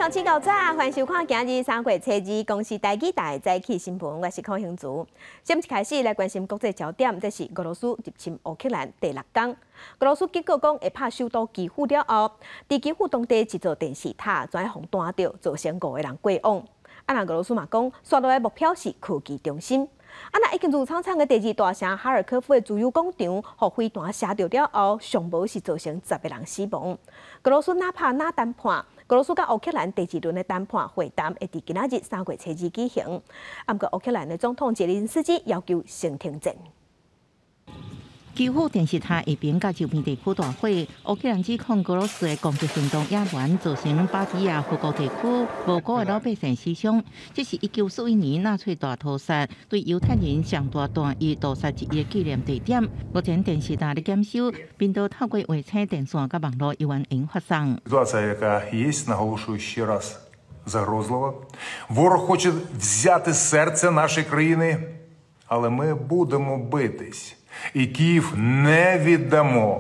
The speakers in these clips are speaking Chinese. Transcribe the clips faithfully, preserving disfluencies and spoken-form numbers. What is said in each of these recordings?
六七九早，欢迎收看今日三月初二公司台记台早起新闻，我是邝兴竹。先一开始来关心国际焦点，这是俄罗斯入侵乌克兰第六天。俄罗斯结果讲会拍首都基辅了后，在基辅当地一座电视塔全被弹到，造成五个人过亡。啊，那俄罗斯嘛讲，刷落的目标是科技中心。啊，那已经入场场的第二大城哈尔科夫的自由广场，被飞弹射到了后，上无是造成十个人死亡。俄罗斯哪怕哪谈判。俄罗斯甲乌克兰第二轮的谈判会谈会伫今仔日三月初二举行，啊，不过乌克兰的总统泽连斯基要求先停战。 基辅电视塔下边甲周边地区大火，乌克兰指控俄罗斯的攻击行动野蛮，造成巴比亚附近地区无辜的老百姓死伤。这是一九四一年纳粹大屠杀对犹太人上大弹与屠杀之一的纪念地点。目前电视塔的检修，并都透过卫星电线甲网络有源发送。 Ситуація, яка є, наголошую ще раз, загрозлива. Ворог хоче взяти серце нашої країни, але ми будемо битись. І Київ не віддамо.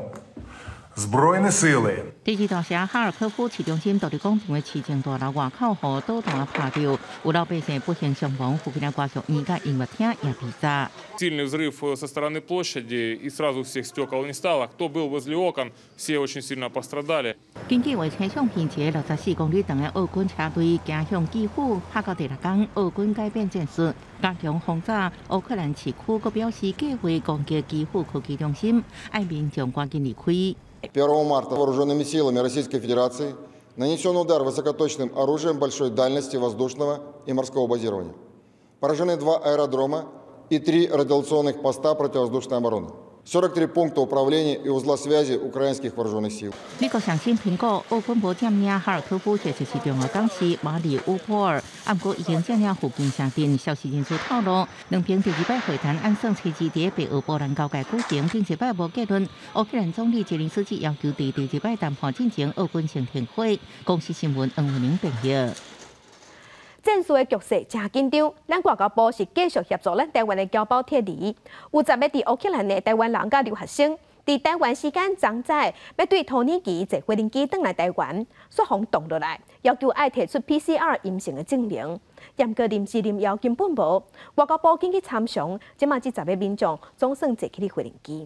Збройні сили. 第二大城哈尔科夫市中心独立广场的市政大楼外口，予导弹拍到，有老百姓不幸伤亡，附近的歌剧院甲音乐厅也被炸。 Сильный взрыв со стороны площади, и сразу всех стекол не стало. Кто был возле окон, все очень сильно пострадали. 根据卫星相片，一个六十四公里长的俄军车队行向基辅，拍到第六天，俄军改变战术，加强轰炸。乌克兰市区阁表示计划攻击基辅科技中心，爱民众赶紧离开。 первого марта вооруженными силами Российской Федерации нанесен удар высокоточным оружием большой дальности воздушного и морского базирования. Поражены два аэродрома и три радиационных поста противовоздушной обороны. сорок три пункта управления и узла связи украинских вооруженных сил. 美国上新苹果，俄军无占领哈尔科夫，这就是重要港市马里乌波尔。不过已经占领附近城镇。消息人士透露，两边第二摆会谈按算期之伫北俄波兰交界举行，并一摆无结论。乌克兰总理泽连斯基要求伫第二摆谈判进前，俄军先停火。公司新闻黄伟明报道。 战事的局势真紧张，咱外交部是继续协助咱台湾的侨胞撤离。有十个伫乌克兰的台湾人甲留学生，伫台湾时间昨早要对土耳其坐飞机返来台湾，雪风冻落来，要求爱提出 P C R 阴性的证明。严格临时临要根本无，外交部紧去参详，即马这十个民众总算坐起哩飞机。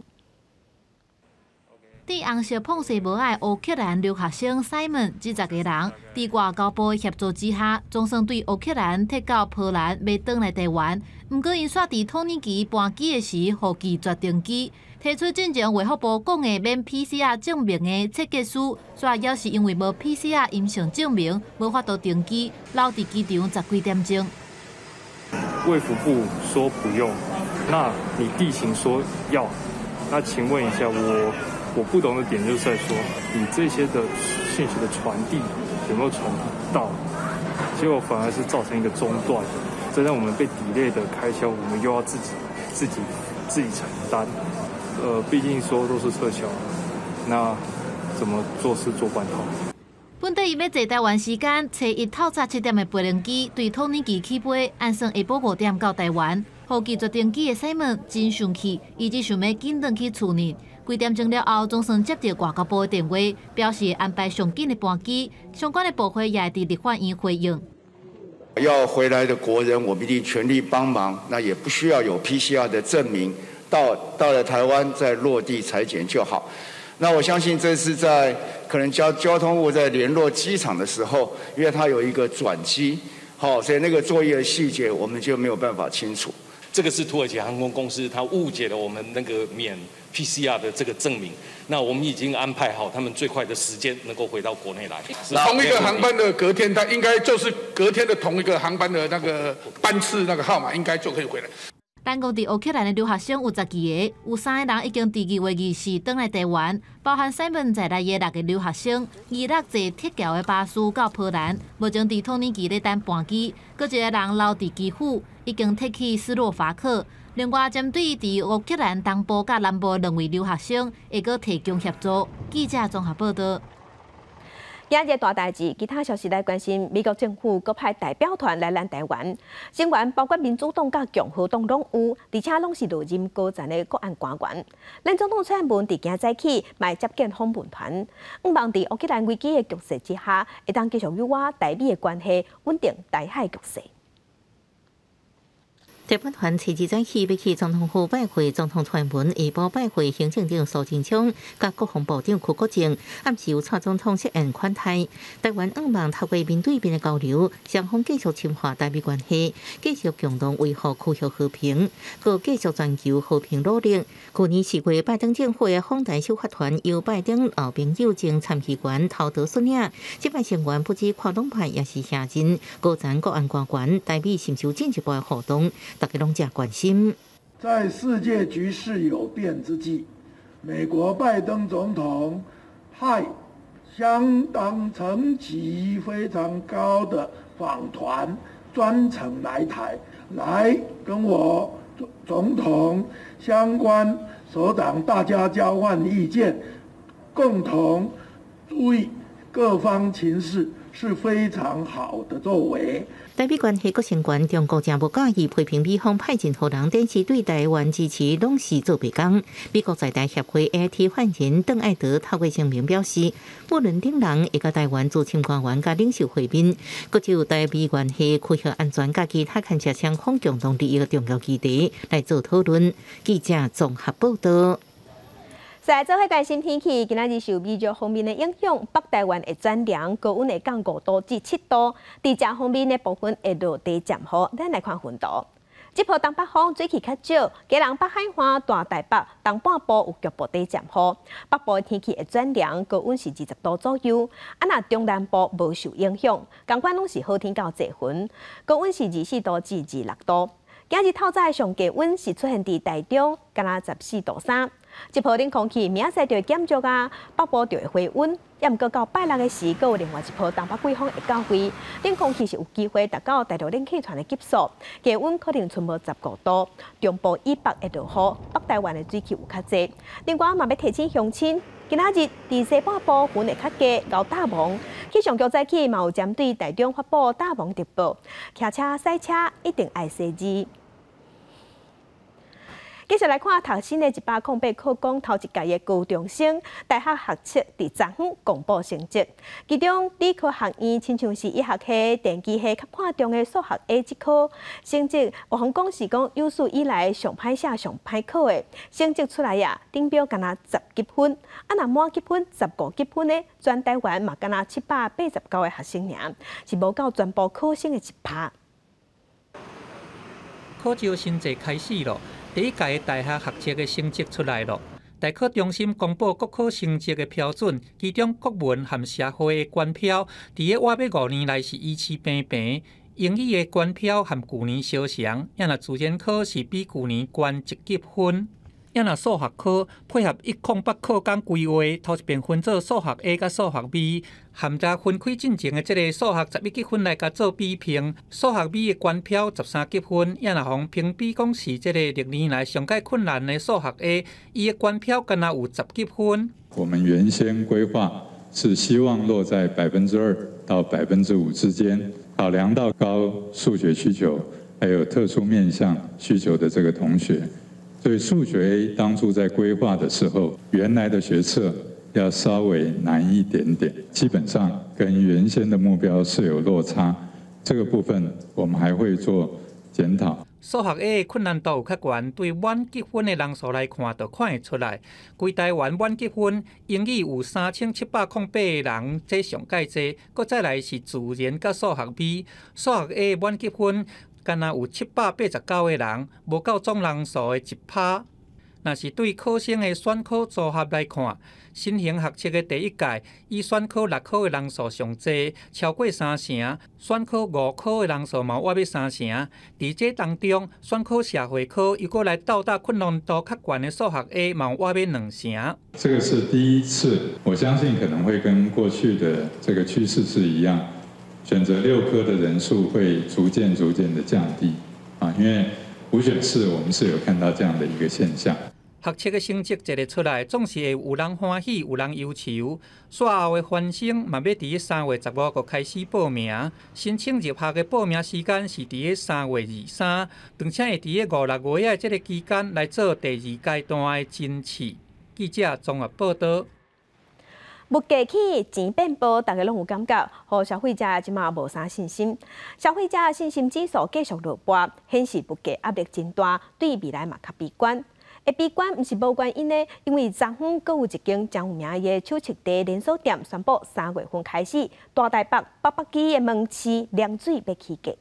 伫红色碰色无碍乌克兰留学生 Simon 这十个人，伫外交部协助之下，总算对乌克兰撤到波兰，要返来台湾。不过因煞伫土耳其搬机的时，互拒绝登机，提出进前卫福部讲的免 P C R 证明的切结书，煞也是因为无 P C R 阴性证明，无法度登机，留伫机场十几点钟。 卫福部说不用，那你地勤说要，那请问一下我。 我不懂的点就是在说，你这些的信息的传递有没有传递到？结果反而是造成一个中断，这让我们被抵赖的开销，我们又要自己自己自己承担。呃，毕竟说都是撤侨，那怎么做事做半套？ 本地伊要坐台湾时间，初一透早七点的飞轮机对土耳其起飞，按算下晡五点到台湾。互拒绝登机的西门真生气，伊只想要紧回去厝呢。 几点钟了后，总算接到外交部的电话，表示安排上紧的班机，相关的部会也会伫立法院回应。 要回来的国人，我们一定全力帮忙。那也不需要有 P C R 的证明，到到了台湾再落地裁剪就好。那我相信这是在可能交交通部在联络机场的时候，因为它有一个转机，好，所以那个作业的细节我们就没有办法清楚。 这个是土耳其航空公司，他误解了我们那个免 P C R 的这个证明。那我们已经安排好他们最快的时间能够回到国内来。 同一个航班的隔天，他应该就是隔天的同一个航班的那个班次那个号码，应该就可以回来。 咱国伫乌克兰的留学生有十二个，有三个人已经伫二月二四返来台湾，包含 Simon 在内的六个留学生，二六坐铁桥的巴士到波兰，目前伫土耳其咧等班机，搁一个人留伫基辅，已经撤去斯洛伐克。另外，针对伫乌克兰东部甲南部两位留学生，会搁提供协助。记者综合报道。 今日大代志，其他消息来关心。美国政府各派代表团来咱台湾，成员包括民主党甲共和党拢有，而且拢是落任高层的国安官员。咱总统蔡英文伫今早起，卖接见访问团，希望伫乌克兰危机的局势之下，会当继续优化台美的关系，稳定台海局势。 代表团初二早起要去总统府拜会总统蔡英文，下晡拜会行政长苏贞昌、甲国防部长邱国正，暗时由蔡总统设宴款待。台湾希望透过面对面的交流，双方继续深化台美关系，继续共同维护区域和平，搁继续全球和平努力。去年四月，拜登政府的访台修法团由拜登老朋友兼参议员陶德率领，这摆成员不止跨党派，也是乡亲、高层国安官员，台美寻求进一步的互动。 大家拢真关心。 在世界局势有变之际，美国拜登总统派相当层级非常高的访团专程来台，来跟我总统相关首长大家交换意见，共同注意各方情势，是非常好的作为。 台美关系各成员，中国正无介意批评美方派任何人，但是对台湾支持拢是做袂讲。美国在台协会 A I T 发言人邓艾德透过声明表示，无论等人会甲台湾驻签官员甲领袖会面，各就台美关系区域安全甲其他牵涉双方共同利益的重要议题来做讨论。记者综合报道。 在做伙关心天气，今仔日受美热方面的影响，北台湾会转凉，高温会降五度至七度。伫遮方面的部分会落地渐雨，咱来看温度。这波东北风水气较少，基隆北海岸、大台北东半部有局部地渐雨。北部的天气会转凉，高温是二十度左右。啊，那中南部无受影响，同款拢是好天到济云，高温是二十四度至二十六度。今日透早上低温是出现伫台中，敢若十四度三。 这波冷空气明仔载就会减弱啊，北部就会回温。也毋过到拜六的时，阁有另外一波东北季风会到位，冷空气是有机会达到大陆冷气团的级数，低温可能剩无十五度。中部以北会落雨，北台湾的水汽有较济。另外，嘛要提醒乡亲，今仔日伫西半部云会较低，到大蒙。气象局早起嘛有针对台中发布大蒙特报，骑车赛车一定爱细致。 继续来看读新的一百零八考公头一届的高中生大学学测伫昨昏公布成绩，其中理科学院亲像是医学系、电机系较看重的数学 A 这科成绩，有通讲是讲有史以来上歹写、上歹考的成绩出来呀，顶标敢若十几分，啊若满积分十五积分的，全台湾嘛敢若七百八十九个学生尔，是无到全部考生的一趴。 考招新制开始咯。 第一届大学学测的成绩出来了，大考中心公布国考成绩的标准，其中国文和社会的官票，伫个我要五年来是依次平平。英语的官票和去年相像，也若自然科是比去年悬一级分。也若数学科配合一空八课纲规划，头一遍分做数学 A 甲数学 B。 含在分开进前的这个数学十一积分来甲做比拼，数学 B 的官票十三积分，也若互评比讲是这个历年来上界困难的数学 A， 伊的官票敢若有十积分。 我们原先规划是希望落在百分之二到百分之五之间，考量到高数学需求还有特殊面向需求的这个同学，所以数学 A 当初在规划的时候，原来的学测 要稍微难一点点，基本上跟原先的目标是有落差，这个部分我们还会做检讨。 数学 A 的困难度有较悬，对满积分的人数来看，就看会出来。规台湾满积分英语有三千七百零八个人，这上界多。搁再来是自然甲数学 B， 数学 A 满积分敢若有七百八十九个人，无到总人数的一趴。 若是对考生的选考组合来看，新型学测的第一届，以选考六科的人数上济，超过三成；选考五科的人数嘛，约要三成。伫这当中，选考社会科又过来到达困难度较悬的数学 A， 嘛约要两成。 这个是第一次，我相信可能会跟过去的这个趋势是一样，选择六科的人数会逐渐逐渐的降低啊，因为 五选四，我们是有看到这样的一个现象。 学测的成绩一个出来，总是会有人欢喜，有人忧愁。赛后的欢声嘛，要伫三月十五号开始报名。申请入学的报名时间是伫三月二三，并且会伫五六月的这个期间来做第二阶段的甄试。记者综合报道。 物价起，钱变薄，大家拢有感觉，互消费者即马无啥信心。消费者信心指数继续落跌，显示物价压力真大，对未来嘛较悲观。会悲观毋是无原因的，因为昨昏阁有一间真有名的手册地连锁店宣布，三月份开始，大台北八百基的门市凉水要起价。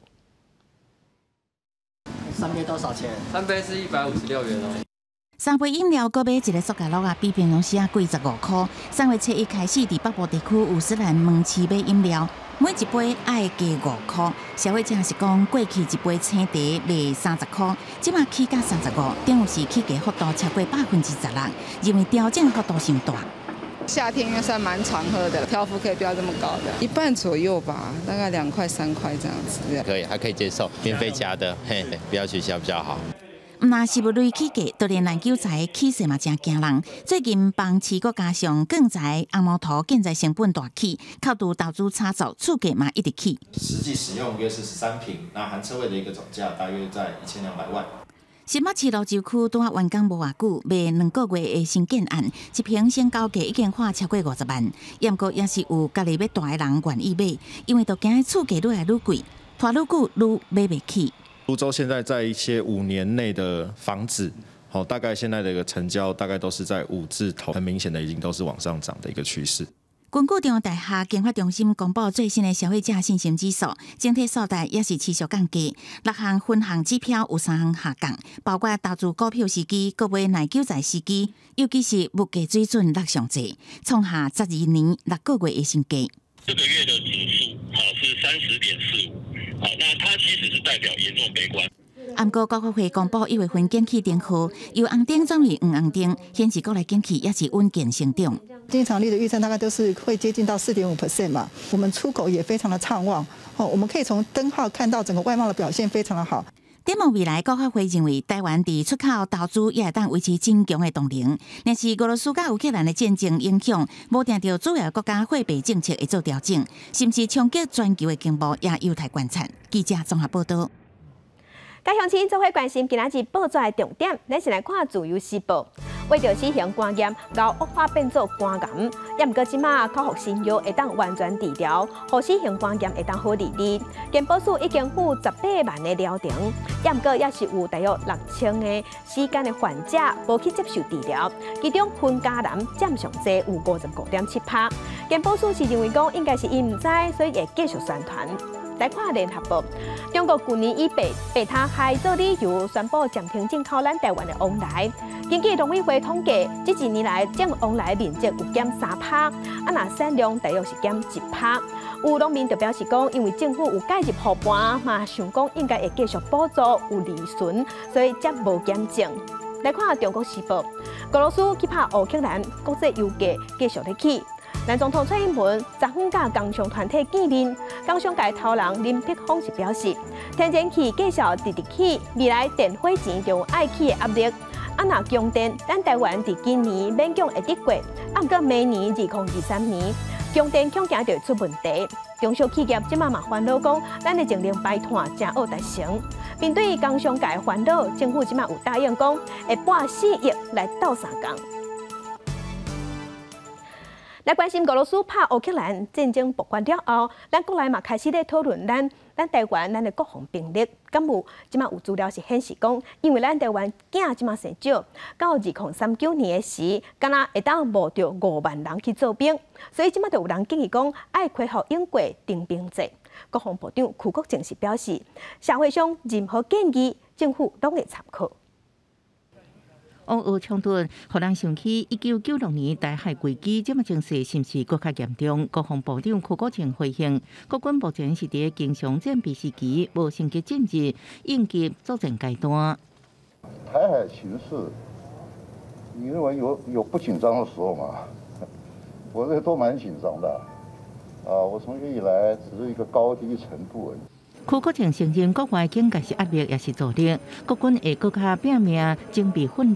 三杯多少钱？三杯是一百五十六元哦。 三杯饮料各买一个塑胶盒啊，比平常时啊贵十五块。三月七一开始，伫北部地区五十兰门市买饮料，每一杯爱加五块。消费者是讲，过去一杯青茶卖三十块，即马起价三十五，顶有时起价幅度超过百分之十六，因为调整幅度伤大。 夏天因为算蛮常喝的，挑幅可以不要这么高的，一半左右吧，大概两块三块这样子。 可以，还可以接受，免费加的，嘿，不要取消比较好。 那是物类起价，就连篮球材起势嘛真惊人。最近房市搁加上建材、红毛土建材成本大起，扣除投资差足，厝价嘛一直起。 实际使用约是十三坪，那含车位的一个总价大约在一千两百万。 新北市路州区拄啊完工无偌久，卖两个月的新建案，一平成交价已经花超过五十万，不过也是有家己要大的人愿意买，因为都惊厝价愈来愈贵，拖愈久愈买袂起。 泸州现在在一些五年内的房子，好，大概现在的一个成交大概都是在五字头，很明显的已经都是往上涨的一个趋势。 根据中央大学经发中心公布最新的消费者信心指数，整体数值也是持续降低，六项分项指标有三项下降，包括投资股票时机、购买耐久财时机，尤其是物价水准落上济，创下十二年六个月的新低。 这个月的指数好是三十点四五。好，那它其实是代表严重悲观。 暗过高科会公布一月份景气电号，由红灯转为黄红灯，显示国内景气也是稳健成长。 经常率的预测大概都是会接近到四点五 percent 嘛，我们出口也非常的畅旺。哦，我们可以从灯号看到整个外贸的表现非常的好。 展望未来，高科会认为台湾伫出口投资也会当维持真强的动能，但是俄罗斯甲乌克兰的战争影响，无定到主要国家货币政策会做调整，甚至冲击全球的经贸也有待观察。记者综合报道。 家乡亲做伙关心今仔日报纸的重点，咱先来看《自由时报》。为着死刑官严，由恶化变做肝癌，也毋过即马口服新药会当完全治疗，互死刑官严会当好治理。健保署已经付十八万的疗程，也毋过也是有大约六千个时间的患者无去接受治疗，其中分家男占上济有五十五点七趴。健保署是认为讲应该是伊毋知，所以会继续宣传。来看联合报，中国去年以白白他害做理由，宣布暂停进口咱台湾的往来。根据农委会统计，这几年来这往来面积有减三趴，啊那产量大约是减一趴。有农民就表示讲，因为政府有介入护盘，嘛想讲应该会继续补助有利润，所以才无减政。来看中国时报，俄罗斯去拍乌克兰，国际油价继续在起。咱总统蔡英文昨昏甲工商团体见面，工商界头人林碧峰是表示，天然气继续直直起，未来电费钱就有爱起的压力。啊，若供电，咱台湾伫今年勉强会得过，啊，毋过明年二零二三年供电恐惊就会出问题。中小企业即马嘛烦恼讲，咱的净零排碳真恶达成。面对工商界烦恼，政府即马有答应讲，会拨四亿来斗相共。来关心俄罗斯拍乌克兰战争爆发了后，咱国内嘛开始咧讨论咱咱台湾咱的国防兵力，敢有即马有资料是显示讲，因为咱台湾囝即马生少，到二零三九年的时，敢若会当募着五万人去做兵，所以即马就有人建议讲，爱恢复英国征兵制。国防部长邱国正是表示，社会上任何建议，政府拢会参考。 俄乌冲突，互人想起一九九六年台海危机，这么情势是毋是更加严重？国防部长邱国正回应，国军目前是伫经常战备时期，无升级战役，应急作战阶段。 台海形势，你认为有有不紧张的时候吗？我认为都蛮紧张的。啊，我从学以来只是一个高低程度而已。 邱国正承认，国外境界是压力，也是阻力。国军会更加拼命精备训练，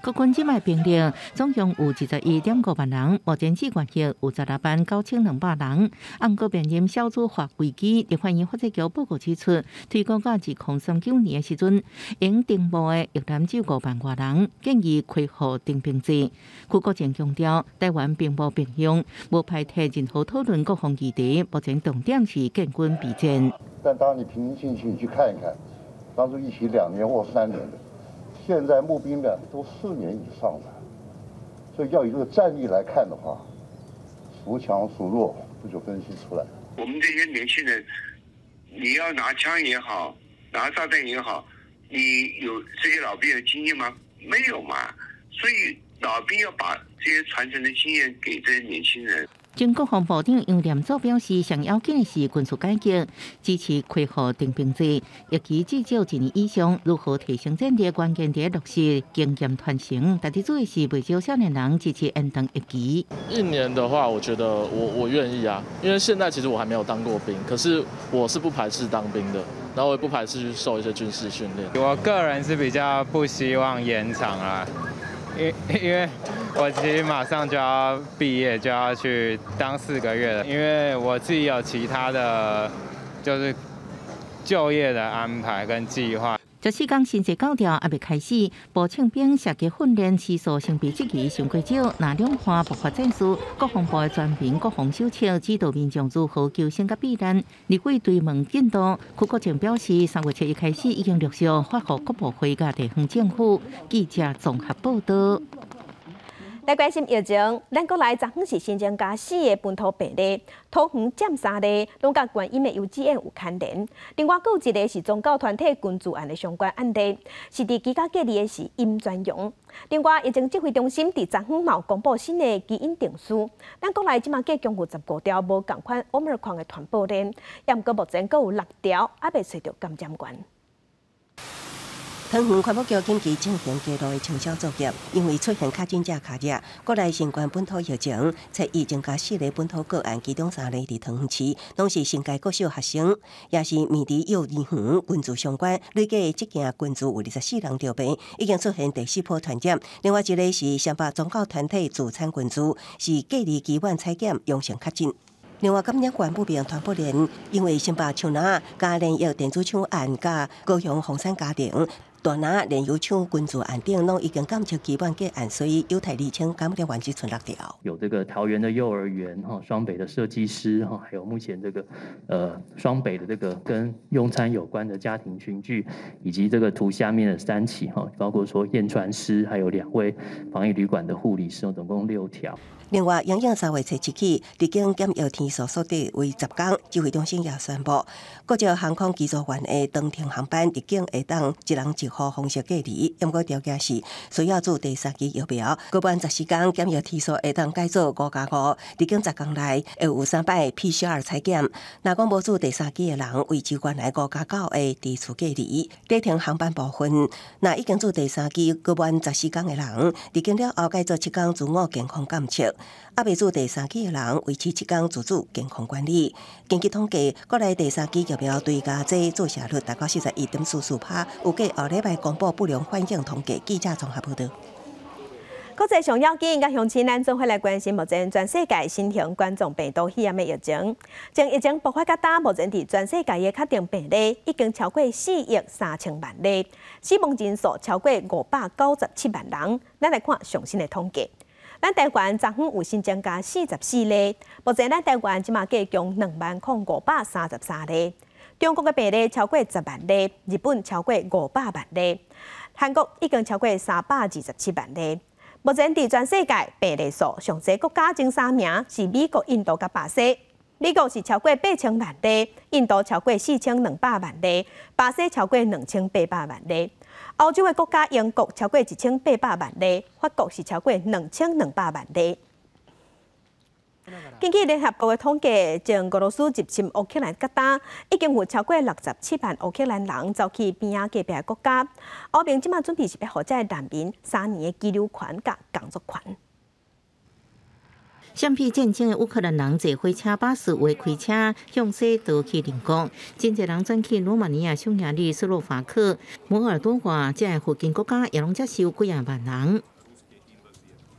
国军即卖兵力总共有二十一点五万人，目前志愿役有十六万九千两百人。按过变任小组法规矩，立法院法制局报告指出，推广到二零三九年的时阵，应征募的役男只有五万多人，建议恢复征兵制。副国前强调，台湾并无兵凶，无排除任何讨论各方议题，目前重点是建军备战。 但当你平心静气去看一看，当初一起两年或三年的，现在募兵的都四年以上的，所以要以这个战力来看的话，孰强孰弱，不就分析出来。 我们这些年轻人，你要拿枪也好，拿炸弹也好，你有这些老兵的经验吗？没有嘛，所以老兵要把这些传承的经验给这些年轻人。 经国防部长杨念祖表示，上要紧的是军事改革，支持恢复征兵制，以及至少一年以上如何提升战力，关键在落实经验传承。但是主要是不少少年人支持延长役期。 一年的话，我觉得我我愿意啊，因为现在其实我还没有当过兵，可是我是不排斥当兵的，然后我也不排斥去受一些军事训练。 我个人是比较不希望延长啊。因因为我其实马上就要毕业，就要去当四个月了。因为我自己有其他的，就是就业的安排跟计划。 十四天新制教条还未开始，步枪兵射击训练次数相比之前上过少。那两化爆发战术，国防部的专兵国防手册指导民众如何求生甲避难。立委追问进度，副国前表示，三月七日开始已经陆续发给各部会甲地方政府。记者综合报道。 来关心疫情，咱国内昨昏是新增加四个本土病例，桃园占三例，拢甲观音的幼稚园有牵连。另外，有一个是宗教团体捐助案的相关案例，是伫居家隔离的是阴专用。另外，疫情指挥中心伫昨昏嘛有公布新的基因定数，咱国内即马计共有十五条无共款 Omicron 的传播链，也毋过目前阁有六条还未找到感染源。 桃园环保局紧急进行记录的清消作业，因为出现确诊者卡热，国内新冠本土疫情，才已增加四个本土个案，其中三例伫桃园市，拢是新界国小学生，也是面伫幼儿园捐助相关，累计即件捐助有二十四人着病，已经出现第四波传染。另外一个是三八宗教团体自产捐助，是隔离期间采检阳性确诊。另外，感染源不明传播链，因为新北树林加炼药电子厂案，甲高雄红山家庭。大拿炼油厂捐助案顶拢已经感测基本个案，所以犹太厘清感染源只存六条。 有这个桃园的幼儿园哈，双北的设计师哈，还有目前这个呃双北的这个跟用餐有关的家庭群聚，以及这个图下面的三起哈，包括说验船师，还有两位防疫旅馆的护理师，总共六条。 另外，营养三月七日起，入境检疫天数缩短为十天。指挥中心也宣布，各种航空机组员的当天航班入境会当一人一户方式隔离，不过条件是需要做第三期疫苗。过半十四天检疫天数会当改做五加五，入境十天内会有三摆 P C R 采检。若讲无做第三期的人，维持原来五加九的地处隔离。礼停航班部分，若已经做第三期过半十四天的人，入境了后改做七天自我健康监测。还未做第三期的人，维持七天自主健康管理。根据统计，国内第三期疫苗对家剂注射率达到四十一点四四趴，有计后礼拜公布不良反应统计。记者综合报道。 国际上要紧，甲乡亲咱总会来关心目前全世界新型冠状病毒肺炎的疫情。从疫情爆发到今，目前伫全世界的确定病例已经超过四亿三千万例，死亡人数超过五百九十七万人。咱来看最新的统计。咱台湾昨昏有新增加四十四例，目前咱台湾即马计共两万零五百三十三例。中国的病例超过十万例，日本超过五百万例，韩国已经超过三百二十七万例。目前伫全世界病例数上侪国家前三名是美国、印度甲巴西。美国是超过八千万例，印度超过四千两百万例，巴西超过两千八百万例。欧洲的国家英国超过一千八百万例，法国是超过两千两百万例。根据联合国的统计，从俄罗斯入侵乌克兰甲打，已经有超过六十七万乌克兰人走去边仔隔壁的国家。欧盟即马准备是要互这难民三年的居留权甲工作权。 闪避战争的乌克兰人坐火车巴士为开车向西逃去邻国，真侪人转去罗马尼亚、匈牙利、斯洛伐克、摩尔多瓦这附近国家，也拢接受几啊万人。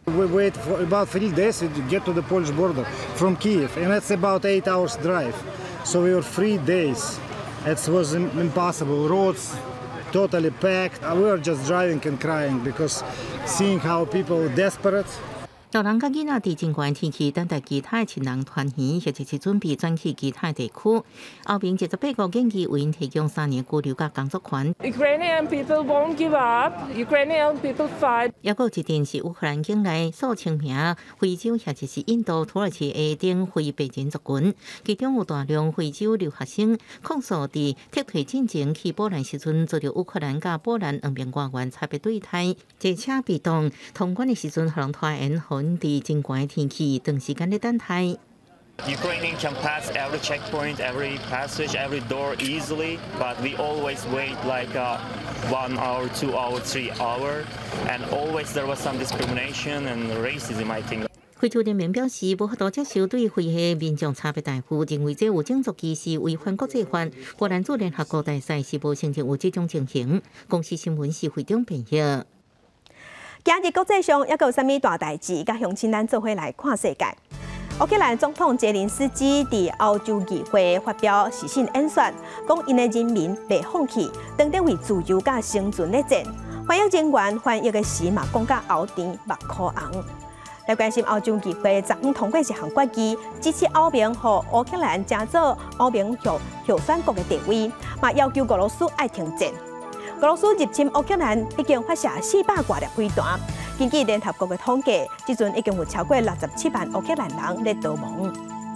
We wait for about three days to get to the Polish border from Kiev, and it's about eight hours drive. So we were three days. It was impossible. Roads totally packed. We were just driving and crying because seeing how people desperate. 大人甲囡仔伫真悬天气等待其他的亲人团圆，或者是准备转去其他地区。后面七十八个建议为因提供三年居留甲工作权。 Ukrainian people won't give up. Ukrainian people fight. 还有一阵是乌克兰境内数千名非洲或者是印度、土耳其的等非白人族群，其中有大量非洲留学生控诉伫撤退进前去波兰时阵，遭到乌克兰甲波兰两边官员差别对待，坐车被动通关的时阵，互人拖延。 伫真悬的天氣，長時間的等待。 Ukrainian can pass every checkpoint, every passage, every door easily, but we always wait like uh, one hour, two hour, three hour, and always there was some discrimination and racism, I think. 非洲人民表示，无法度接受对非裔民众差别待遇，认为这有种族歧视，违反国际法。波兰驻联合国大使是无承认有这种情形。公司新聞是非中平息。 今日国际上还有啥物大代志？甲乡亲咱做伙来看世界。乌克兰总统泽连斯基伫欧洲议会发表施信演说，讲因的人民袂放弃，当得为自由甲生存咧战。翻译人员翻译的时嘛，讲甲喉甜目眶红。来关心欧洲议会昨昏通过一项决议，支持欧盟和乌克兰争做欧盟候候选国的地位，嘛要求俄罗斯爱停战。 俄罗斯入侵乌克兰已经发射四百多粒飞弹，根据联合国的统计，至今已经有超过六十七万乌克兰人在逃亡。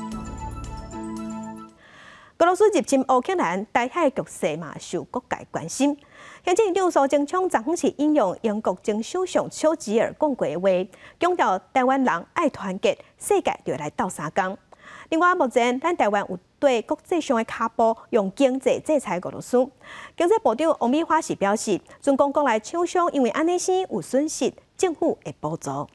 俄罗斯入侵乌克兰，台海局势嘛受各界关心。行政院苏贞昌昨昏是引用英国前首相丘吉尔讲过的话，强调台湾人爱团结，世界就来斗相共。另外，目前咱台湾有对国际上的卡波用经济制裁俄罗斯。经济部长王美花是表示，准讲国内厂商因为安尼生有损失，政府会补助。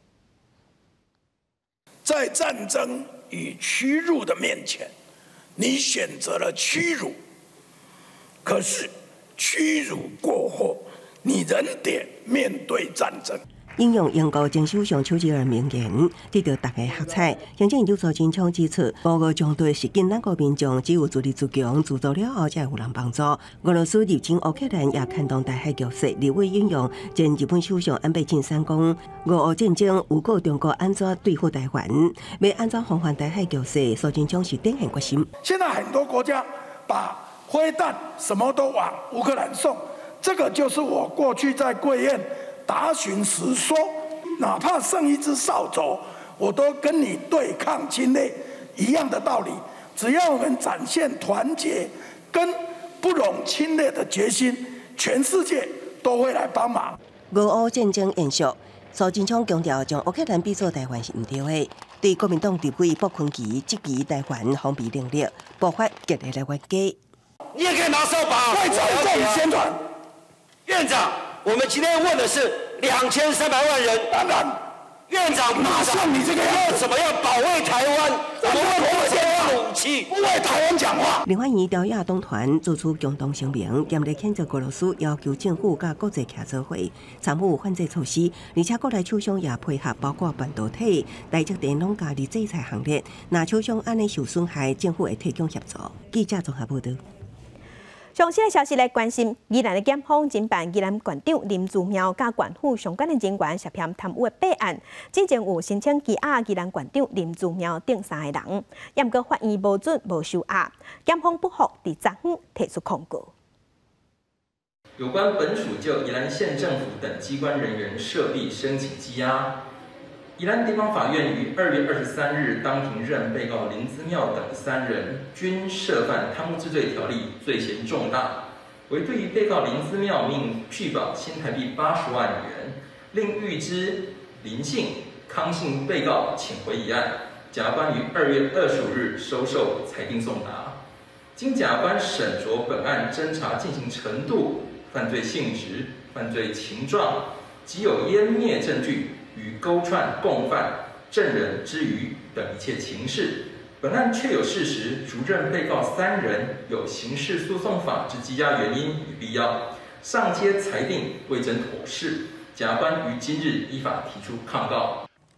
在战争与屈辱的面前，你选择了屈辱，可是屈辱过后，你仍得面对战争。 引用英国前首相丘吉尔名言，得到大家喝彩。行政院苏贞昌指出，乌俄将对是紧咱国民众只有自立自强，自助了后才有人帮助。俄罗斯入侵乌克兰也牵动台海局势。立委引用前日本首相安倍晋三讲，俄乌战争有告中国安怎对付台湾，要安怎防范台海局势，苏贞昌是展现决心。 现在很多国家把飞弹什么都往乌克兰送，这个就是我过去在贵院 答询时说，哪怕剩一只扫帚，我都跟你对抗侵略，一样的道理。只要我们展现团结跟不容侵略的决心，全世界都会来帮忙。 俄乌战争延续，苏贞昌强调，将乌克兰比作台湾是唔对的。对国民党立委卜坤奇质疑台湾防备能力，爆发激烈的冤家。 你也可以拿扫把为中共宣传，院长。 我们今天问的是两千三百万人，当然，院长马上你这个要怎么样保卫台湾？我们为国家武器，不为台湾讲话。 立法院朝野党团做出共同声明，严厉谴责俄罗斯，要求政府甲国际协作会参与反制措施，而且国内厂商也配合，包括半导体、台积电拢加入制裁行列。那厂商安尼受损害，政府会提供协助。记者综合报道。 详细的消息来关心，宜兰的检方侦办宜兰县长林祖苗甲县府相关的人员涉嫌贪污的弊案，之前有申请羁押宜兰县长林祖苗等三个人，也毋过法院无准无收押，检方不服，伫昨昏提出控告。 有关本署就宜兰县政府等机关人员涉弊申请羁押。 宜兰地方法院于二月二十三日当庭认被告林姿妙等三人均涉犯贪污治罪条例，罪嫌重大，为对于被告林姿妙命拒保新台币八十万元，另预知林姓、康姓被告请回一案。检察官于二月二十五日收受裁定送达。经检察官审酌本案侦查进行程度、犯罪性质、犯罪情状及有湮灭证据 与勾串共犯、证人之余等一切情事，本案确有事实，逐认被告三人有刑事诉讼法之羁押原因与必要，上皆裁定未真妥适。检察官于今日依法提出抗告。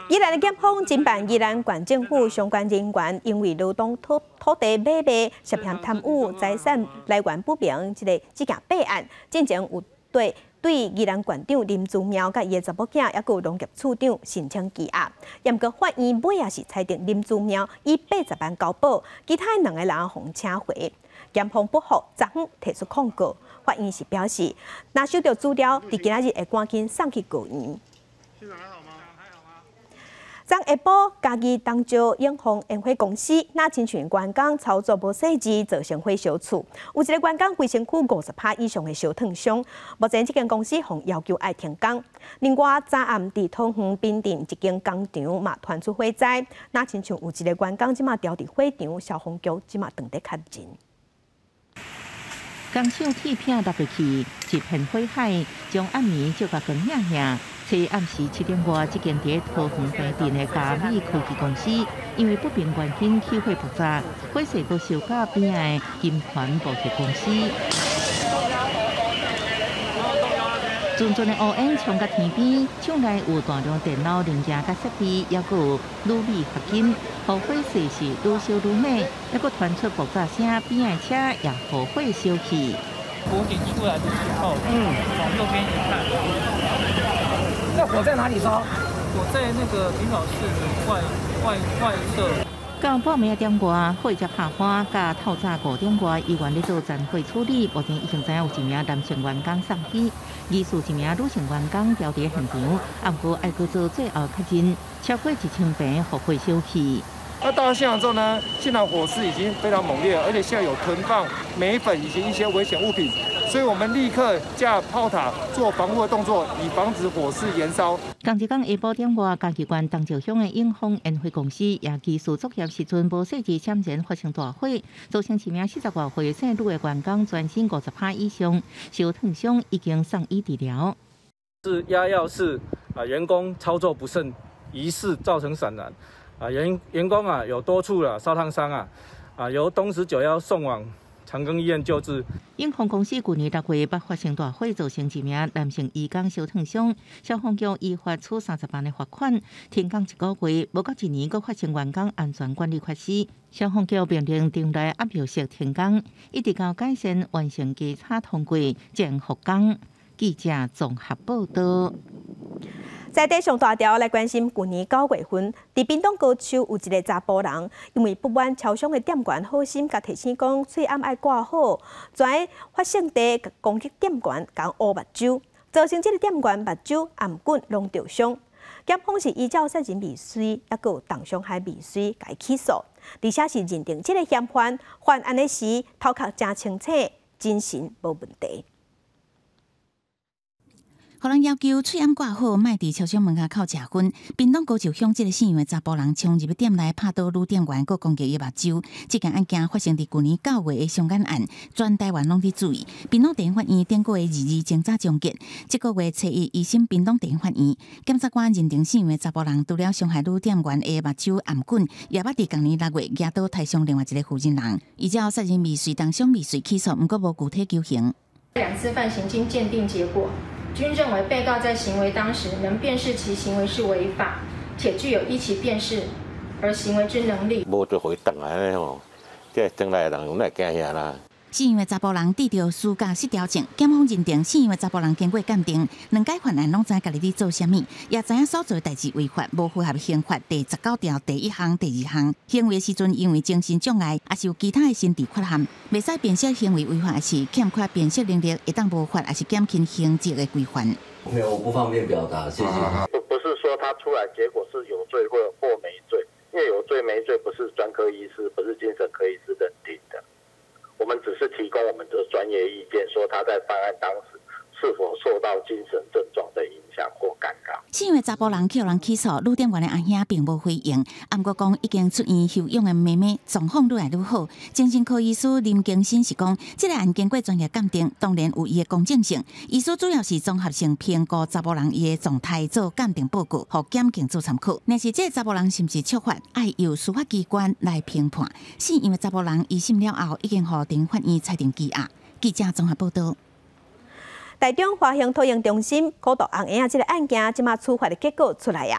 宜兰的检方侦办宜兰县政府相关人员因为劳动土土地买卖涉嫌贪污、财产来源不明这个这件弊案，进前有对对宜兰县长林祖苗甲伊的查某囝，也有农业处长申请羁押。严格法院尾也是裁定林祖苗以八十万交保，其他两个人互请回。检方不服，昨昏提出控告。法院是表示，若收到资料，伫今仔日会赶紧送去高院。昨下晡，嘉义东石永丰烟火公司那亲像员工操作无细致，造成火烧厝。有一个员工规身躯五十趴以上的烧烫伤，目前这间公司向要求爱停工。另外，早暗伫通园滨镇一间工厂嘛传出火灾，那亲像有一个员工即马调伫火场，消防局即马当地看诊。 工厂铁片落入去，一片火海，将暗暝照甲光亮亮。在暗时七点外，这间伫桃园平镇的嘉美科技公司，因为不明原因起火爆炸，火势阁烧到边的金环保铁公司。阵阵的乌烟冲到天边，厂内有大量电脑零件甲设备，也有铝米合金，互火势是愈烧愈猛，还阁传出爆炸声，边的车也火火烧起。 火警出来的时候，嗯，往右边一看。那火在哪里烧？火在那个平岛市的外外外侧。 到半暝点外，火才拍花，甲透早五点外，医院咧做残火处理。目前已经知影有一名男性员工送医，疑似一名女性员工调伫现场，啊不过爱搁做最后确认，超过一千平互火烧起。 那到现场之后呢，现场火势已经非常猛烈，而且现在有囤放镁粉以及一些危险物品，所以我们立刻架炮塔做防护的动作，以防止火势延烧。 同一天下晡点外，嘉义县东石乡的永丰烟火公司也技术作业时阵无细致闪然发生大火，造成一名四十外岁姓吕的员工全身五十趴以上烧烫伤，已经送医治疗。 是压药是啊，员工操作不慎，疑似造成闪燃。啊，员员工啊有多处了烧烫伤啊，啊由东石九幺送往长庚医院救治。 永丰公司去年六月八发生大火，造成一名男性医工烧烫伤，消防局依法处三十万的罚款。停工一个月，无到一年，佫发生员工安全管理缺失，消防局命令定来压药式停工，一直到改善完成基础通过，才复工。记者综合报道。在地上大条来关心，去年九月份，伫屏东高手有一个查甫人，因为不满超商的店员好心甲提醒讲喙暗爱挂好，跩发性地攻击店员，甲乌目睭，造成这个店员目睭、颔管拢受伤。检方是依照杀人未遂，也有重伤害未遂，甲伊起诉，而且是认定这个嫌犯犯案的时头壳真清醒，精神无问题。 互人要求喙暗挂好，莫伫超商门口口食薰。屏东高树乡即个姓杨的查甫人冲入店内拍倒女店员，佮攻击伊目睭。这件案件发生伫去年九月的伤感案，全台湾拢伫注意。屏东地方法院顶过的二二前早终结，这个月初一一审屏东地方法院，检察官认定姓杨的查甫人除了伤害女店员的目睭、颔管，也捌伫今年六月压倒台上另外一个负责人，依照杀人未遂、重伤未遂起诉，不过无具体求刑。 两次犯行经鉴定结果，均认为被告在行为当时能辨识其行为是违法，且具有依其辨识而行为之能力。 无做回转来咧吼，这转来的人有哪惊遐啦？ 姓杨的查甫人得到书架失调症，检方认定姓杨的查甫人经过鉴定，两解犯案拢知家己伫做啥物，也知影所做代志违法，无符合刑法第十九条第一项、第二项。行为时阵因为精神障碍，也是有其他的身体缺陷，袂使辨识行为违法，还是欠缺辨识能力，会当无法，还是减轻刑责的规范。 没有，我不方便表达，谢谢。 不不是说他出来结果是有罪或或没罪，因为有罪没罪不是专科医师，不是精神科医师认定的。我们只是提供我们的专业意见，说他在犯案当时是否受到精神症状的影响或干扰。 姓杨的查甫人去互人起诉，女店员的阿兄并无回应，不过讲已经出院休养的妹妹状况愈来愈好。精神科医师林经新是讲，这个案经过专业鉴定，当然有伊的公正性。医师主要是综合性评估查甫人伊的状态，做鉴定报告，互检警做参考。但是这个查甫人是不是触法，爱由司法机关来评判。姓杨的查甫人一审了后，已经互地法院裁定羁押。记者综合报道。台中华兴托婴中心高度红婴仔这个案件，即马处罚的结果出来呀。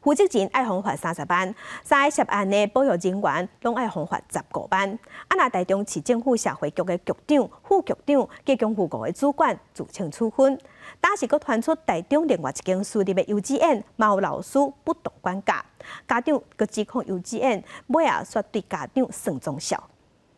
负责人爱罚款三十万，三个涉案的保育人员拢爱罚款十五万。啊，那台中市政府社会局的局长、副局长加强护顾的主管自请处分。当时，佫传出台中另外一间私立的幼稚园，嘛有老师不懂管教，家长佫指控幼稚园尾啊煞对家长算忠孝。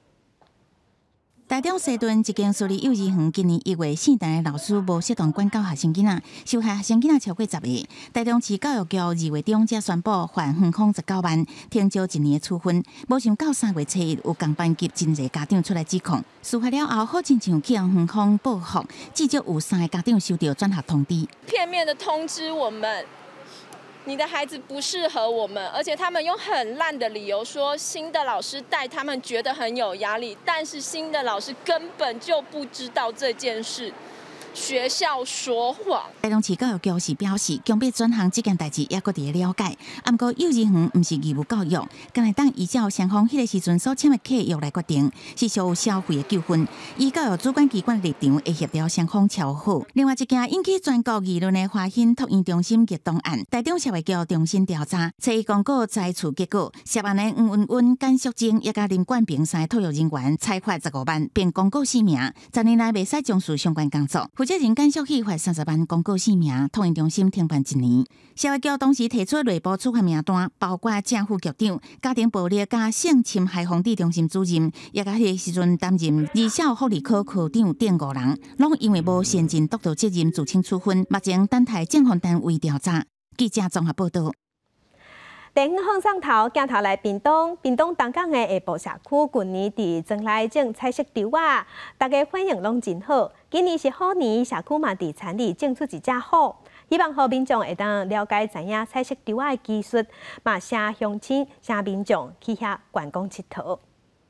台中西屯一间私立幼儿园今年一月四代的老师无适当管教学生囡仔，受害学生囡仔超过十个。台中市教育局二月中才宣布罚园方十九万，停招一年的处分。无想到三月初一有共班级真侪家长出来指控，事发了后好亲像去向园方报复，至少有三个家长收到转学通知， 片面的通知我们。你的孩子不适合我们，而且他们用很烂的理由说新的老师带他们觉得很有压力，但是新的老师根本就不知道这件事。学校说谎。 台中市教育局是表示，强迫转行这件代志也搁伫了解。啊，不过幼儿园毋是义务教育，敢会当依照双方迄个时阵所签的契约来决定，是属有消费的纠纷。以教育主管机关立场会协调双方调好。另外一件引起全国议论的华兴托婴中心虐童案，台中社会局重新调查，初一公告裁处结果，涉案的黄文文、简淑晶也甲林冠平三个托育人员裁罚十五万，并公告姓名。十年来袂使从事相关工作。负责人简淑喜罚三十万，公告姓名，托婴中心停办一年。社会局当时提出内部处罚名单，包括正副局长、家庭暴力加性侵害防治中心主任，也甲迄个时阵担任二小福利科科长等五人，拢因为无先尽督导责任，自请处分。目前等待政府单位调查。记者综合报道。电影放上头，镜头来屏东，屏东东港的下晡社区，今年伫庄内种彩色稻啊，大家反应拢真好。今年是好年，社区嘛伫田里种出一只虎，希望互民众会当了解知影彩色稻啊的技术，嘛请乡亲、请民众去遐观光佚佗。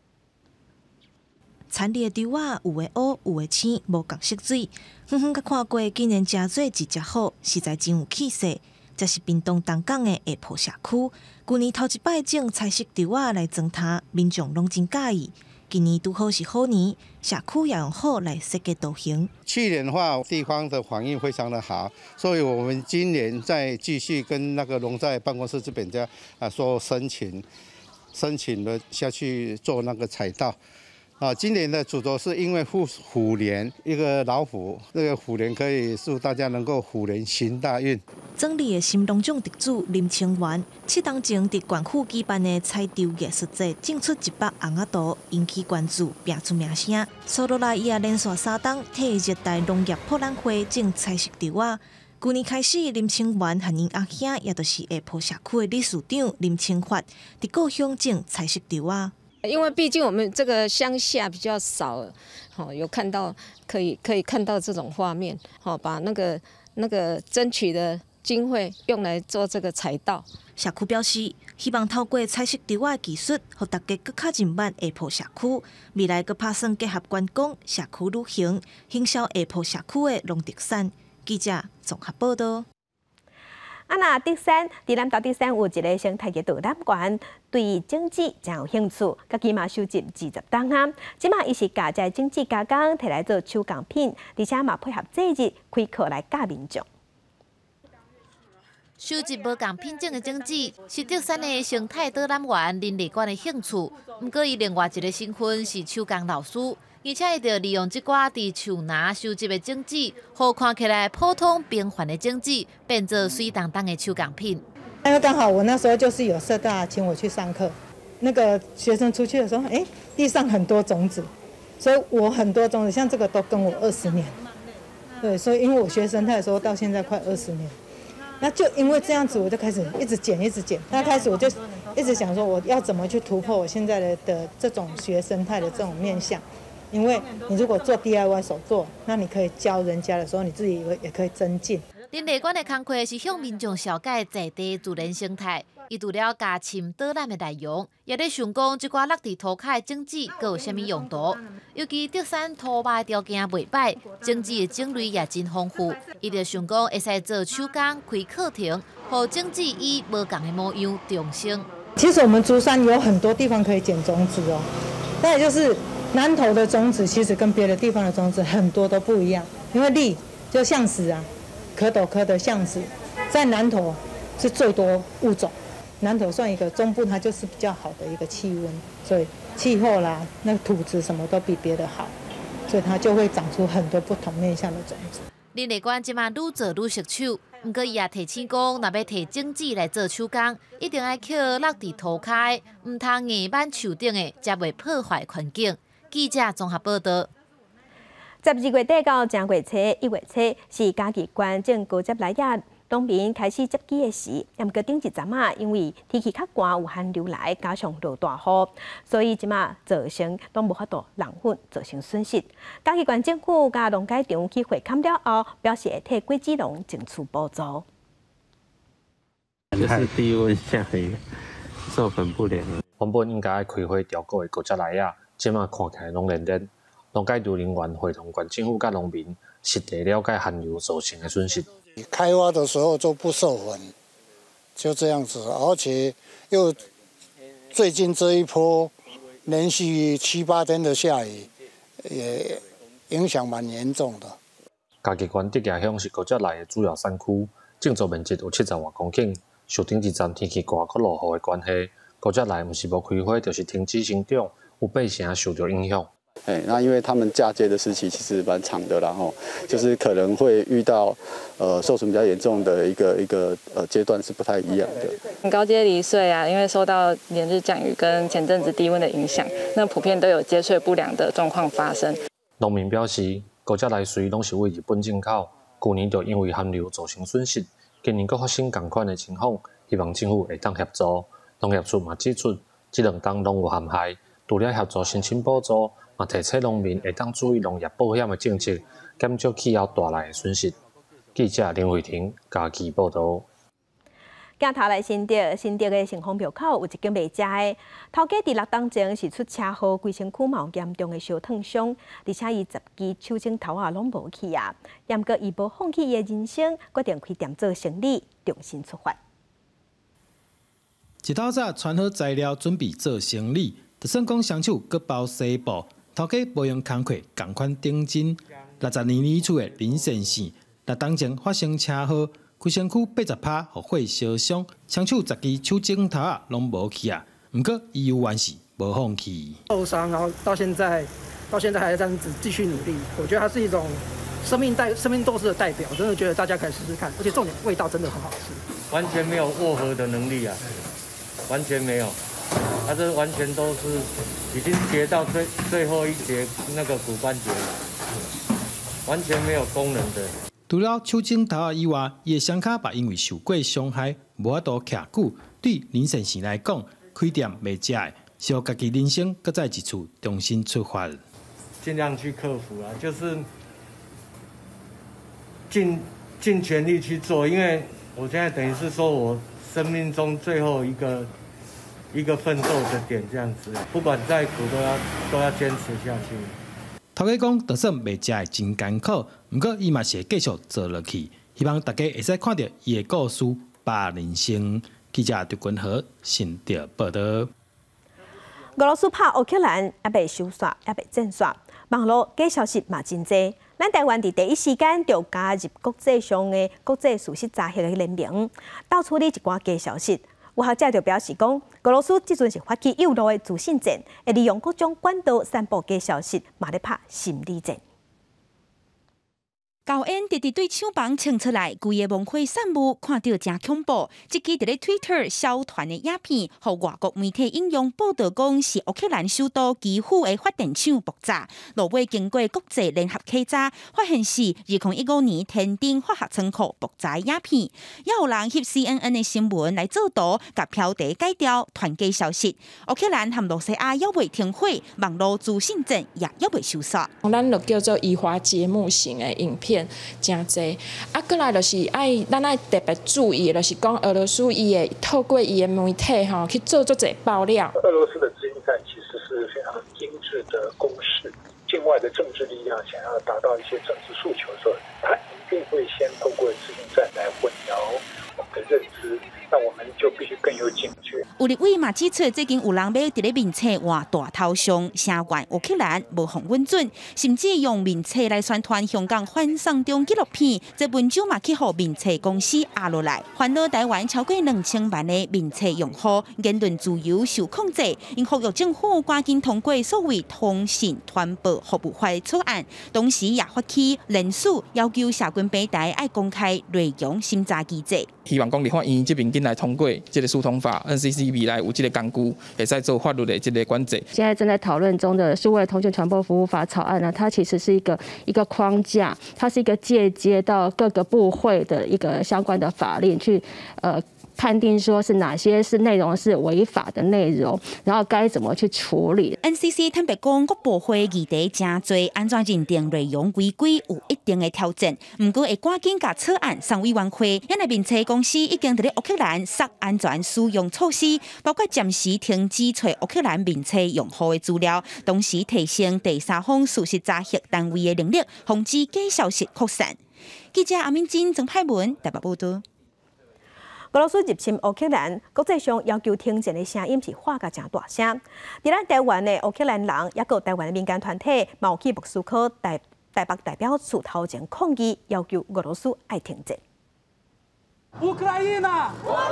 田里的稻啊，有的乌，有的青，无共色水。远远甲看过，竟然真做一只虎，实在真有气势。这是屏东东港的下晡社区，去年头一摆种彩色稻啊来装塔，民众拢真介意。今年拄好是好年，社区也用虎来设计道行。 去年的话，地方的反应非常的好，所以我们今年再继续跟那个农在办公室这边家啊说申请，申请了下去做那个彩稻。啊，今年的主轴是因为虎虎年一个老虎，这个虎年可以祝大家能够虎年行大运。 庄里的新农奖得主林清源，七当前伫县府举办的彩稻艺术节，种出一百红啊稻，引起关注，拼出名声。所落来伊也连续三档替热带农业博览会种彩色稻啊。去年开始，林清源和因阿兄，也就是下晡社区的理事长林清发，伫故乡种彩色稻啊。 因为毕竟我们这个乡下比较少，好有看到可以可以看到这种画面，好把那个那个争取的经费用来做这个彩稻。 社区表示，希望透过彩色稻的技术，让大家更较认捌下晡社区，未来阁打算结合观光、社区旅行，行销下晡社区的农特产。记者综合报道。 啊，那德山，伫南投德山有一个生态嘅导览馆，对种子真有兴趣，家己嘛收集二十档啊。即马伊是家在种子加工摕来做手工品，而且嘛配合节日开课来教民众。 收集无共品种的种子是德山的生态导览员林立馆的兴趣。不过伊另外一个身份是手工老师。而且会着利用这寡伫树拿收集的种子，互看起来普通平凡的种子，变作水当当的手工品。 因为刚好我那时候就是有社大请我去上课，那个学生出去的时候，哎，地上很多种子，所以我很多种子，像这个都跟我二十年。对，所以因为我学生态的时候到现在快二十年，那就因为这样子，我就开始一直剪，一直剪。那开始我就一直想说，我要怎么去突破我现在的的这种学生态的这种面向。因为你如果做 D I Y 手做，那你可以教人家的时候，你自己也可以增进。 林立馆的工课是向民众了解在地自然生态，伊除了加深导览的内容，也咧想讲这寡落地涂骹的种子佮有啥物用途。尤其德山土壤条件袂歹，种子的种类也真丰富，伊就想讲会使做手工开课程，互种子以无共的模样重生。 其实我们竹山有很多地方可以捡种子哦，再来就是。南投的种子其实跟别的地方的种子很多都不一样，因为栗就橡实啊，蝌蚪科的橡实，在南投是最多物种。南投算一个中部，它就是比较好的一个气温，所以气候啦、那个土质什么都比别的好，所以它就会长出很多不同面向的种子。 林立官即马愈做愈熟手，不过伊也提醒讲，若要摕种子来做手工，一定要捡落伫土骹，唔通硬板树顶的，才袂破坏环境。记者综合报道。 十二月底到正月初一月初是嘉义县正高接来亚农民开始接机的时，也毋过顶一阵啊，因为天气较寒，有寒流来，加上落大雨，所以即马造成拢无法度人粉，造成损失。嘉义县政府甲农改场去会勘了后，表示会替果子农争取补助。 就是低温下雨，授粉不良。 原本应该开花调过的高节来啊，即马看起来拢连连。农改场人员会同县政府甲农民实地了解寒流造成的损失。 开花的时候就不授粉，就这样子，而且又最近这一波连续七八天的下雨，也影响蛮严重的。 嘉义县竹崎乡是高节来的主要产区，种植面积有七十万公顷。受顶一站天气寒佮落雨的关系，高节来毋是无开花，就是停止生长，有八成受到影响。 哎，那因为他们嫁接的时期其实蛮长的，然后就是可能会遇到呃受损比较严重的一个一个呃阶段是不太一样的。 高阶离穗啊，因为受到连日降雨跟前阵子低温的影响，那普遍都有接穗不良的状况发生。 农民表示，高节来水拢是为日本进口，去年就因为寒流造成损失，今年佫发生同款的情况，希望政府会当协助。农业处嘛指出，这两档拢有陷害，除了协助申请补助。嘛，提醒农民会当注意农业保险的政策，减少气候带来的损失。记者林慧婷嘉义报道。 镜头来新竹，新竹的成丰庙口有一间卖食的，头家伫六当前是出车祸，规身躯嘛有严重的烧烫伤，而且伊十支手指头啊拢无去啊。也毋过伊无放弃伊的人生，决定开店做生意，重新出发。 一透早穿好材料，准备做生意，就算讲双手搁包西布。头家无用工课，共款顶针。六十年李厝的林先生，六当前发生车祸，规身躯八十拍，互火烧伤，双手十支手指头啊拢无去啊。不过伊有完事，无放弃。 受伤，然后到现在，到现在还这样子继续努力。我觉得它是一种生命代、生命斗士的代表，真的觉得大家可以试试看。而且重点，味道真的很好吃。 完全没有握合的能力啊，完全没有。它这完全都是已经截到最最后一节那个骨关节了，完全没有功能的。 除了手指头以外，伊的双脚也因为受过伤害，无法度徛久。对林先生来讲，开店卖食的，是让家己人生搁再一次重新出发。 尽量去克服啊，就是尽尽全力去做，因为我现在等于是说我生命中最后一个。一个奋斗的点，这样子，不管再苦都要都要坚持下去。 头家讲，就算卖食的真艰苦，不过伊嘛是会继续做落去，希望大家会使看到伊的故事，把人生。记者刘君和新竹报道。俄罗斯拍乌克兰也被收煞，也被震煞，网络假消息嘛真多。咱台湾伫第一时间就加入国际上的国际事实查核的联盟，到处理一寡假消息。有学者就表示讲，俄罗斯即阵是发起右路的自信战，会利用各种管道散布假消息，嘛咧拍心理战。 高恩直直对厂房冲出来，规个梦会散物看到真恐怖。即支伫咧 Twitter 小传的影片，互外国媒体引用报道讲是乌克兰首都基辅的发电厂爆炸。落尾经过国际联合稽查，发现是二零一五年天津化学仓库爆炸影片。也有人翕 C N N 的新闻来做图，甲标题改掉传假消息。乌克兰和罗西亚要未停火，网络自信战也要未收煞。 咱就叫做移花节目型的影片。真济，啊，过来就是爱，咱爱特别注意，就是讲俄罗斯伊会透过伊的媒体吼去做做这爆料。 俄罗斯的资讯战其实是非常精致的攻势，境外的政治力量想要达到一些政治诉求的时候，他一定会先透过资讯战来混淆我们的认知，那我们就必须更有警觉。 有立委嘛指出，最近有人要伫咧面册画大头像，声援乌克兰无防稳准，甚至用面册来宣传香港反送中纪录片。这文章嘛去互面册公司压落来，烦恼台湾超过两千万的面册用户言论自由受控制，因呼吁政府赶紧通过所谓通信传播服务法的草案，同时也发起联署，要求社群平台爱公开内容审查机制。 希望讲立法院这边紧来通过这个疏通法 ，N C C 未来有这个工具，会使做法律的这个管制。 现在正在讨论中的数位通讯传播服务法草案呢，它其实是一个一个框架，它是一个借接到各个部会的一个相关的法令去呃。判定说是哪些是内容是违法的内容，然后该怎么去处理。 N C C 坦白讲，各部会议题真多，安怎认定内容违规有一定的挑战。不过会赶紧把草案送委员会。因为面册公司已经伫咧乌克兰设安全使用措施，包括暂时停止找乌克兰面册用户的资料，同时提升第三方事实查核单位的能力，防止假消息扩散。记者阿明金曾派文台北报道。 俄罗斯入侵乌克兰，国际上要求停战的声音是化甲真大声。伫咱台湾的乌克兰人，也有台湾的民间团体，嘛有去莫斯科台台北代表处头前抗议，要求俄罗斯爱停战。 Україна!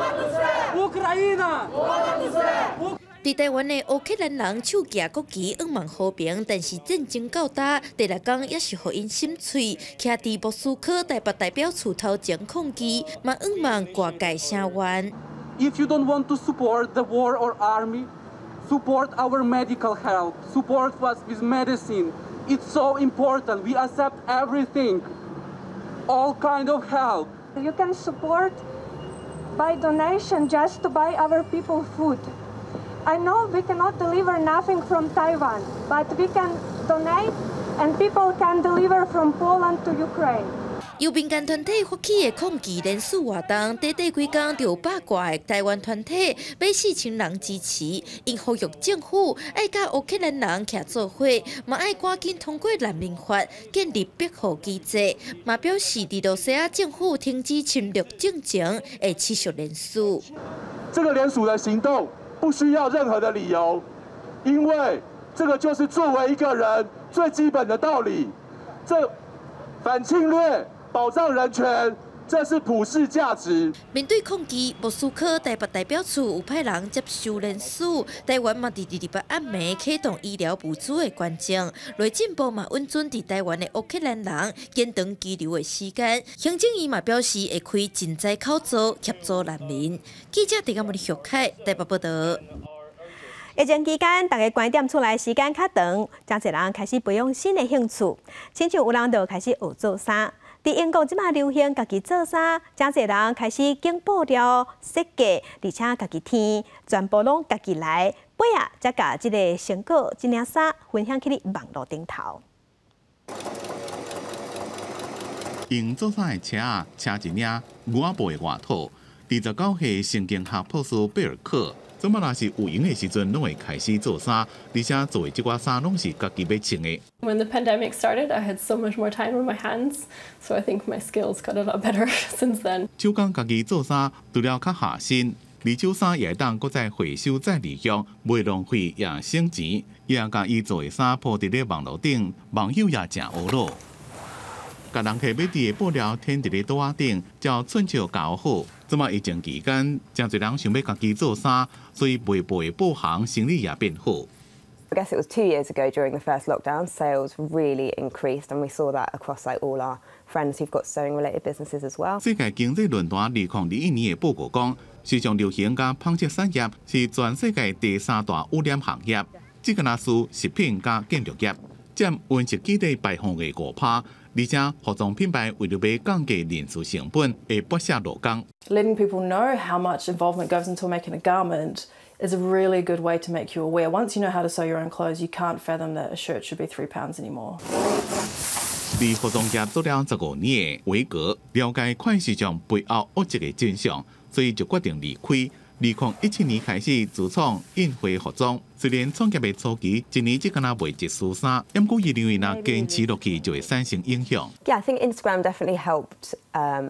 Україна! 伫台湾的乌克兰人手举国旗，仰望和平，但是战争到大，第六天也是互因心碎，徛伫莫斯科台北代表处头前抗议，嘛仰望挂界声援。 If you don't want to support the war or army, support our medical help, support us with medicine. It's so important. We accept everything, all kind of help. You can support by donation just to buy our people food. I know we cannot deliver nothing from Taiwan, but we can donate and people can deliver from Poland to Ukraine. 由民间团体发起的抗议连续活动，短短几天就有百挂的台湾团体被四千人支持，因呼吁政府爱甲乌克兰人徛做伙，嘛爱赶紧通过难民法，建立庇护机制，嘛表示伫罗西亚政府停止侵略进程，会持续连续。 这个联署的行动不需要任何的理由，因为这个就是作为一个人最基本的道理。这反侵略。保障人权，这是普世价值。 面对抗议，莫斯科台北代表处有派人接受联署，台湾嘛伫礼拜暗暝启动医疗物资的捐赠。内政部嘛允准伫台湾的乌克兰人延长居留的时间。行政院嘛表示会开赈灾口座协助难民。记者伫个muri徐凯台北报道。 疫情期间，大家关店出来时间较长，真侪人开始培养新的兴趣，亲像有人就开始学做衫。伫英国即马流行家己做衫，真侪人开始经布料设计，而且家己添，全部拢家己来，尾啊才甲即个成果、即领衫分享去咧网络顶头。 用做衫的车啊，车一领外部的外套。二十九岁神经学博士贝尔克。怎么若是有闲的时阵，拢会开始做衫，而且做的这寡衫拢是家己要穿的。 When the pandemic started, I had so much more time on my hands, so I think my skills got a lot better since then. 手工家己做衫，除了较下身，二手衫也当搁再回收再利用，袂浪费也省钱。也甲伊做的衫铺伫咧网络顶，网友也真学咯。甲人客买伫的布料添伫咧桌仔顶，照寸尺搞好。这么疫情期间，真侪人想要家己做衫，所以卖布的布行生意也变好。 I guess it was two years ago during the first lockdown, sales really increased, and we saw that across like all our friends who've got sewing-related businesses as well. 世界经济论坛二零二一年的报告讲，时尚流行甲纺织产业是全世界第三大污染行业，即个若是食品甲建筑业，占温室气体排放的五趴。而且，服装品牌为了要降低人事成本，会不惜劳工。 Letting people know how much involvement goes into making a garment is a really good way to make you aware. Once you know how to sew your own clothes, you can't fathom that a shirt should be three pounds anymore. 为服装业做了十五年的维格，了解快时尚背后恶质的真相，所以就决定离开。二零一七年开始自创印花服装，虽然创业的初期一年只敢若卖一束衫，不过伊认为若坚持落去就会产生影响。 Yeah, I think Instagram definitely helped um,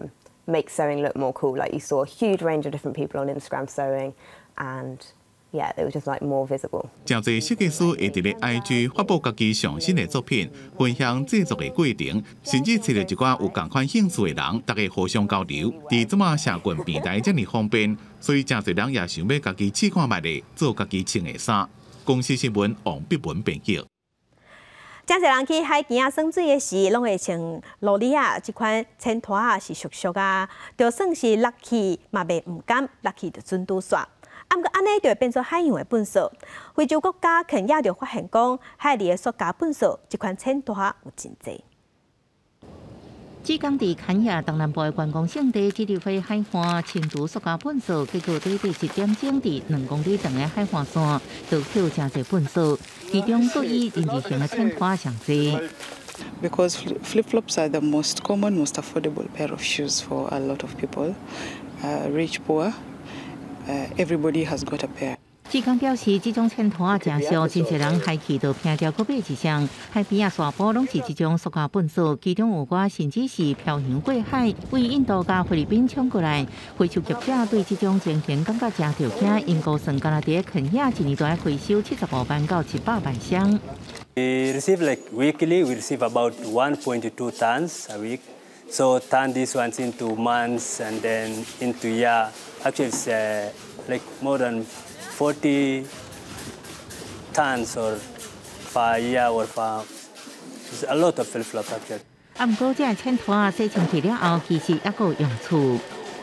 make sewing look more cool. Like you saw a huge range of different people on Instagram sewing, and yeah, it was just like more visible. 真侪设计师会伫咧 I G 发布家己上新的作品，分享制作的过程，甚至找到一寡有同款兴趣的人，大家互相交流。伫这么社群平台遮尔方便，所以真侪人也想要家己试看觅咧，做家己穿的衫。公司新闻王必文编辑。 真侪人去海边啊耍水的时，拢会穿洛丽啊这款衬拖啊是熟熟啊，就算是落去嘛袂唔甘，落去就准拄煞。啊，毋过安尼就会变做海洋的粪扫。非洲国家肯亚就发现讲，海里的塑胶粪扫这款衬拖有真济。 浙江伫肯亚东南部的观光胜地，基地会海岸清除塑胶粪扫，结果短短一点钟，伫两公里长的海岸线，就有真侪粪扫，其中各以人字形的衬拖上济。 Because flip-flops are the most common, most affordable pair of shoes for a lot of people, uh, rich, poor. Uh, everybody has got a pair. 志刚表示，这种衬拖真俗，真侪人海去都拼着搁买一双。海边啊，沙坡拢是这种塑胶粪扫，其中有我甚至是漂洋过海，为印度甲菲律宾抢过来。回收业者对这种情形感觉真着惊，因估算加拿大肯亚一年都要回收七十五万到七百万箱。 We receive like weekly, we receive about one point two tons a week. So turn these ones into months and then into year. Actually, it's uh, like more than forty tons or per year or per. It's a lot of flip-flop actually. 啊，不过这衬拖洗清去了后，其实还有用处。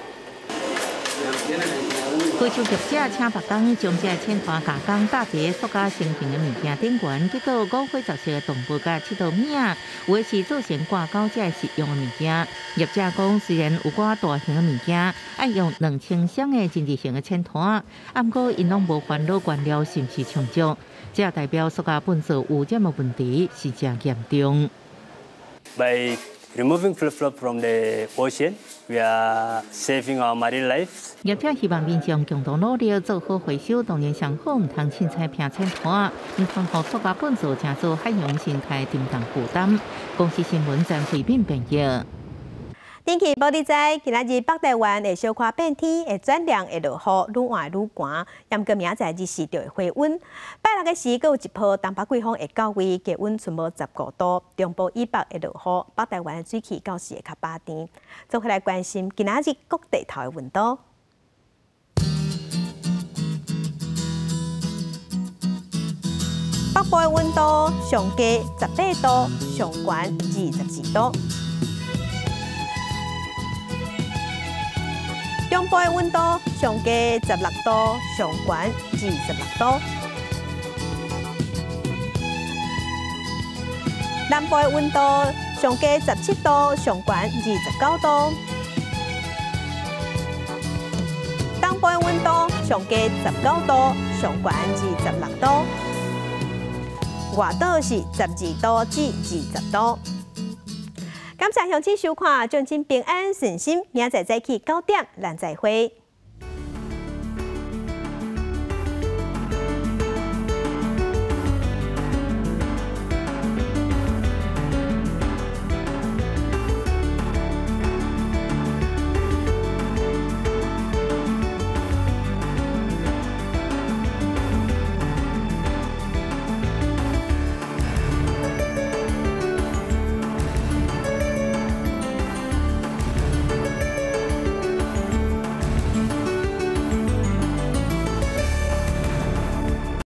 回收业者请别工将这衬拖加工搭在塑胶成型的物件顶缘，结果五花十色的动物甲七道物啊，有的是做成挂钩这实用的物件。业者讲，虽然有寡大型的物件爱用两千箱的真字型的衬拖，啊，不过因拢无烦恼原料是毋是充足，这代表塑胶粪扫有这么问题是真严重。 By removing flip-flop from the ocean, we are saving our marine life. 业者希望民众共同努力做好回收，当然上好唔通凊彩拼衬拖，唔通互塑胶粪扫成做海洋生态沉重负担。公司新闻张随便编辑。 天气报你知，今仔日北台湾会小可变天，会转凉，会落雨，愈换愈寒。严过明仔日时就会回温。拜六的时，阁有一波东北季风会到位，低温存无十五度，中部以北会落雨，北台湾的水气到时会较饱甜。做回来关心今仔日各地头的温度。北部的温度上低十八度，上悬二十四度。中部的温度上低十六度，上悬二十六度。南部的温度上低十七度，上悬二十九度。东部的温度上低十九度，上悬二十六度。外岛是十二度至二十度。感谢乡亲收看，祝您平安顺心，明仔载早起九点，咱再会。